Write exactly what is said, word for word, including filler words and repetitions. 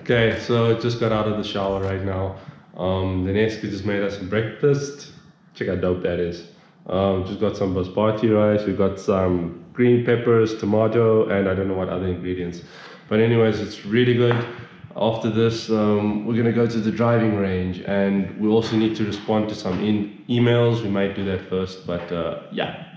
Okay, so I just got out of the shower right now. Um, the Nesca just made us some breakfast. Check how dope that is. Um, just got some basmati rice, we got some green peppers, tomato, and I don't know what other ingredients. But anyways, it's really good. After this, um, we're gonna go to the driving range, and we also need to respond to some in emails. We might do that first, but uh, yeah.